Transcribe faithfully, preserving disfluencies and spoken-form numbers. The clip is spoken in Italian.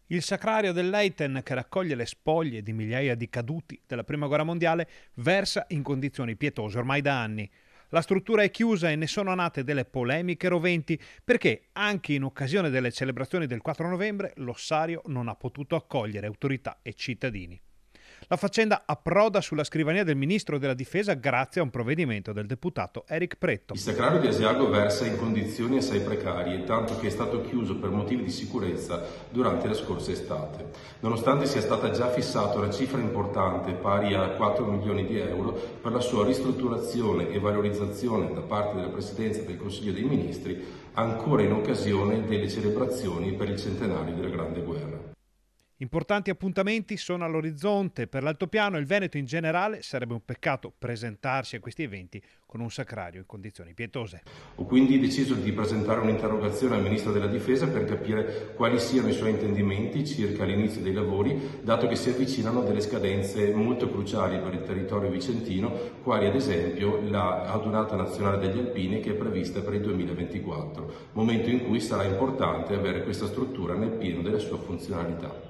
Il sacrario dell'Eiten, che raccoglie le spoglie di migliaia di caduti della Prima Guerra Mondiale, versa in condizioni pietose ormai da anni. La struttura è chiusa e ne sono nate delle polemiche roventi perché anche in occasione delle celebrazioni del quattro novembre l'ossario non ha potuto accogliere autorità e cittadini. La faccenda approda sulla scrivania del ministro della Difesa grazie a un provvedimento del deputato Eric Pretto. Il sacrario di Asiago versa in condizioni assai precarie, tanto che è stato chiuso per motivi di sicurezza durante la scorsa estate. Nonostante sia stata già fissata una cifra importante, pari a quattro milioni di euro, per la sua ristrutturazione e valorizzazione da parte della Presidenza del Consiglio dei Ministri, ancora in occasione delle celebrazioni per il centenario della Grande Guerra. Importanti appuntamenti sono all'orizzonte. Per l'altopiano e il Veneto in generale sarebbe un peccato presentarsi a questi eventi con un sacrario in condizioni pietose. Ho quindi deciso di presentare un'interrogazione al Ministro della Difesa per capire quali siano i suoi intendimenti circa l'inizio dei lavori, dato che si avvicinano delle scadenze molto cruciali per il territorio vicentino, quali ad esempio la Adunata Nazionale degli Alpini che è prevista per il duemilaventiquattro, momento in cui sarà importante avere questa struttura nel pieno della sua funzionalità.